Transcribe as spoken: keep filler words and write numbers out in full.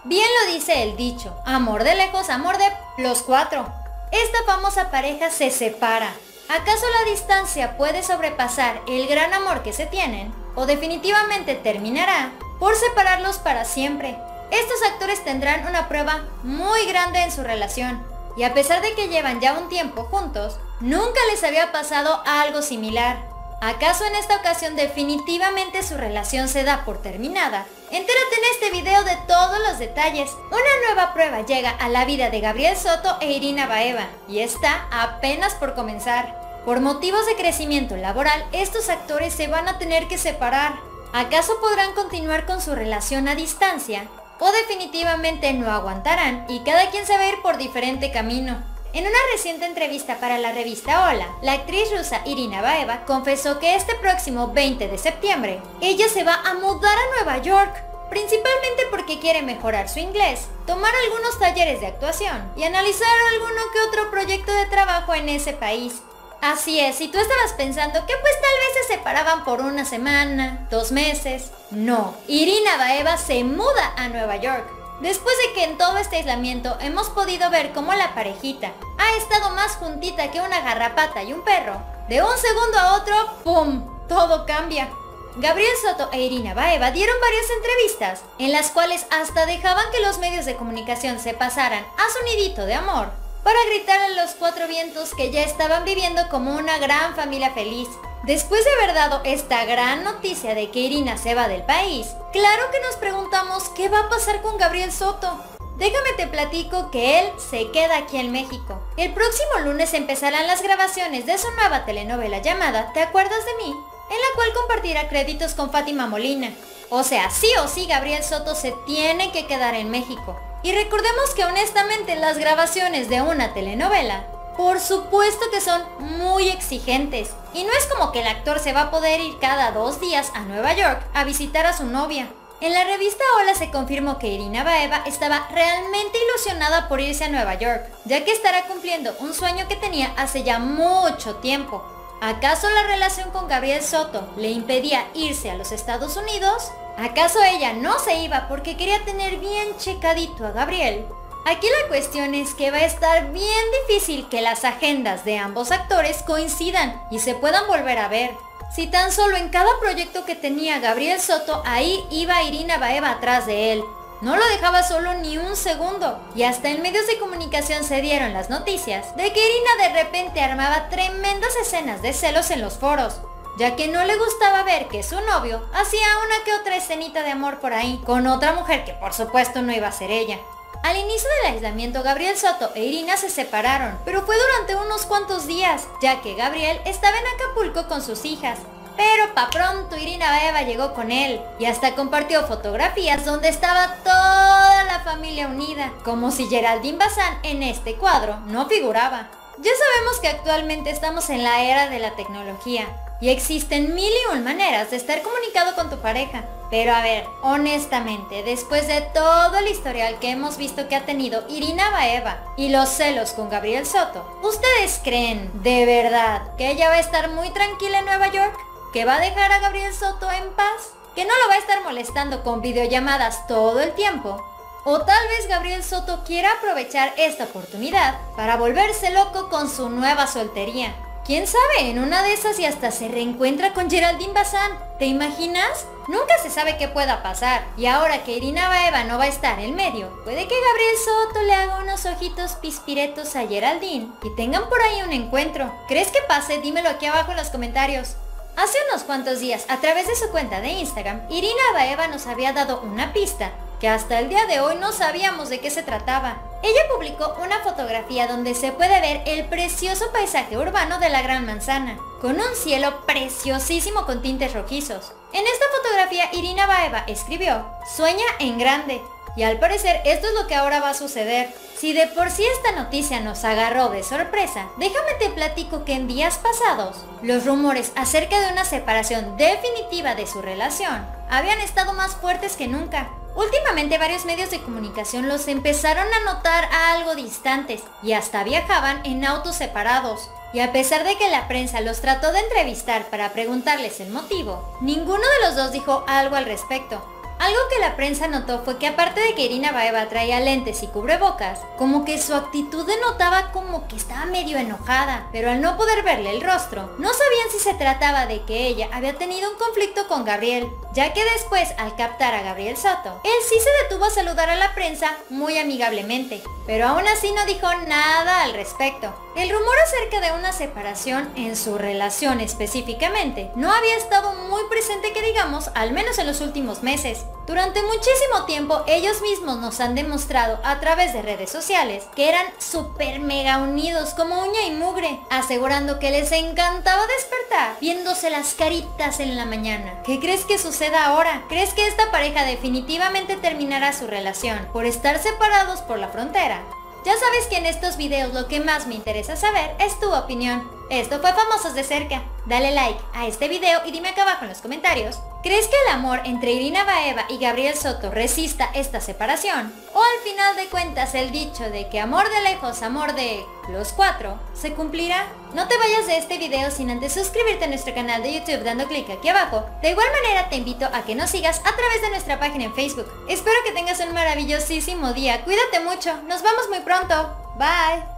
Bien lo dice el dicho, amor de lejos, amor de los cuatro. Esta famosa pareja se separa. ¿Acaso la distancia puede sobrepasar el gran amor que se tienen? ¿O definitivamente terminará por separarlos para siempre? Estos actores tendrán una prueba muy grande en su relación. Y a pesar de que llevan ya un tiempo juntos, nunca les había pasado algo similar. ¿Acaso en esta ocasión definitivamente su relación se da por terminada? Entérate en este video de todos los detalles. Una nueva prueba llega a la vida de Gabriel Soto e Irina Baeva y está apenas por comenzar. Por motivos de crecimiento laboral, estos actores se van a tener que separar. ¿Acaso podrán continuar con su relación a distancia? ¿O definitivamente no aguantarán y cada quien se va a ir por diferente camino? En una reciente entrevista para la revista Hola, la actriz rusa Irina Baeva confesó que este próximo veinte de septiembre, ella se va a mudar a Nueva York, principalmente porque quiere mejorar su inglés, tomar algunos talleres de actuación y analizar alguno que otro proyecto de trabajo en ese país. Así es, si tú estabas pensando que pues tal vez se separaban por una semana, dos meses, no, Irina Baeva se muda a Nueva York. Después de que en todo este aislamiento hemos podido ver cómo la parejita ha estado más juntita que una garrapata y un perro, de un segundo a otro, ¡pum!, todo cambia. Gabriel Soto e Irina Baeva dieron varias entrevistas, en las cuales hasta dejaban que los medios de comunicación se pasaran a su nidito de amor, para gritar a los cuatro vientos que ya estaban viviendo como una gran familia feliz. Después de haber dado esta gran noticia de que Irina se va del país, claro que nos preguntamos qué va a pasar con Gabriel Soto. Déjame te platico que él se queda aquí en México. El próximo lunes empezarán las grabaciones de su nueva telenovela llamada ¿Te acuerdas de mí?, en la cual compartirá créditos con Fátima Molina. O sea, sí o sí Gabriel Soto se tiene que quedar en México. Y recordemos que honestamente las grabaciones de una telenovela, por supuesto que son muy exigentes. Y no es como que el actor se va a poder ir cada dos días a Nueva York a visitar a su novia. En la revista Hola se confirmó que Irina Baeva estaba realmente ilusionada por irse a Nueva York, ya que estará cumpliendo un sueño que tenía hace ya mucho tiempo. ¿Acaso la relación con Gabriel Soto le impedía irse a los Estados Unidos? ¿Acaso ella no se iba porque quería tener bien checadito a Gabriel? Aquí la cuestión es que va a estar bien difícil que las agendas de ambos actores coincidan y se puedan volver a ver. Si tan solo en cada proyecto que tenía Gabriel Soto, ahí iba Irina Baeva atrás de él. No lo dejaba solo ni un segundo. Y hasta en medios de comunicación se dieron las noticias de que Irina de repente armaba tremendas escenas de celos en los foros, ya que no le gustaba ver que su novio hacía una que otra escenita de amor por ahí, con otra mujer que por supuesto no iba a ser ella. Al inicio del aislamiento, Gabriel Soto e Irina se separaron, pero fue durante unos cuantos días, ya que Gabriel estaba en Acapulco con sus hijas. Pero pa' pronto Irina Baeva llegó con él, y hasta compartió fotografías donde estaba toda la familia unida, como si Geraldine Bazán en este cuadro no figuraba. Ya sabemos que actualmente estamos en la era de la tecnología, y existen mil y un maneras de estar comunicado con tu pareja. Pero a ver, honestamente, después de todo el historial que hemos visto que ha tenido Irina Baeva y los celos con Gabriel Soto, ¿ustedes creen, de verdad, que ella va a estar muy tranquila en Nueva York? ¿Que va a dejar a Gabriel Soto en paz? ¿Que no lo va a estar molestando con videollamadas todo el tiempo? ¿O tal vez Gabriel Soto quiera aprovechar esta oportunidad para volverse loco con su nueva soltería? ¿Quién sabe? En una de esas y hasta se reencuentra con Geraldine Bazán. ¿Te imaginas? Nunca se sabe qué pueda pasar. Y ahora que Irina Baeva no va a estar en medio, puede que Gabriel Soto le haga unos ojitos pispiretos a Geraldine y tengan por ahí un encuentro. ¿Crees que pase? Dímelo aquí abajo en los comentarios. Hace unos cuantos días, a través de su cuenta de Instagram, Irina Baeva nos había dado una pista que hasta el día de hoy no sabíamos de qué se trataba. Ella publicó una fotografía donde se puede ver el precioso paisaje urbano de la Gran Manzana, con un cielo preciosísimo con tintes rojizos. En esta fotografía Irina Baeva escribió, "Sueña en grande", y al parecer esto es lo que ahora va a suceder. Si de por sí esta noticia nos agarró de sorpresa, déjame te platico que en días pasados, los rumores acerca de una separación definitiva de su relación habían estado más fuertes que nunca. Últimamente varios medios de comunicación los empezaron a notar algo distantes y hasta viajaban en autos separados. Y a pesar de que la prensa los trató de entrevistar para preguntarles el motivo, ninguno de los dos dijo algo al respecto. Algo que la prensa notó fue que aparte de que Irina Baeva traía lentes y cubrebocas, como que su actitud denotaba como que estaba medio enojada, pero al no poder verle el rostro, no sabían si se trataba de que ella había tenido un conflicto con Gabriel, ya que después, al captar a Gabriel Soto, él sí se detuvo a saludar a la prensa muy amigablemente, pero aún así no dijo nada al respecto. El rumor acerca de una separación en su relación específicamente no había estado muy presente que digamos, al menos en los últimos meses. Durante muchísimo tiempo ellos mismos nos han demostrado a través de redes sociales que eran súper mega unidos como uña y mugre, asegurando que les encantaba despertar viéndose las caritas en la mañana. ¿Qué crees que suceda ahora? ¿Crees que esta pareja definitivamente terminará su relación por estar separados por la frontera? Ya sabes que en estos videos lo que más me interesa saber es tu opinión. Esto fue Famosos de Cerca. Dale like a este video y dime acá abajo en los comentarios. ¿Crees que el amor entre Irina Baeva y Gabriel Soto resista esta separación? ¿O al final de cuentas el dicho de que amor de lejos, amor de los cuatro, se cumplirá? No te vayas de este video sin antes suscribirte a nuestro canal de YouTube dando clic aquí abajo. De igual manera te invito a que nos sigas a través de nuestra página en Facebook. Espero que tengas un maravillosísimo día. Cuídate mucho. Nos vemos muy pronto. Bye.